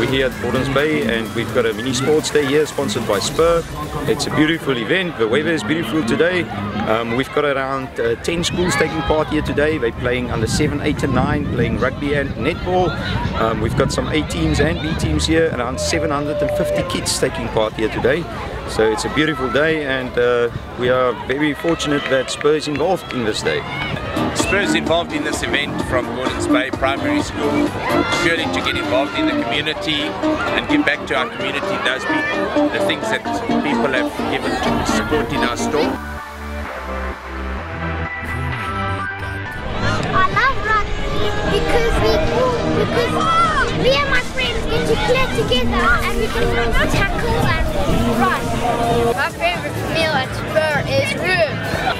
We're here at Gordons Bay and we've got a mini sports day here sponsored by Spur. It's a beautiful event. The weather is beautiful today. We've got around 10 schools taking part here today. They're playing under 7, 8 and 9, playing rugby and netball. We've got some A teams and B teams here, around 750 kids taking part here today. So it's a beautiful day and we are very fortunate that Spur is involved in this day. Spur is involved in this event from Gordons Bay Primary School purely to get involved in the community and give back to our community those people, the things that people have given to support in our store. I love rugby because me and my friends get to play together and we can tackle and run. My favorite meal at Spur is roux.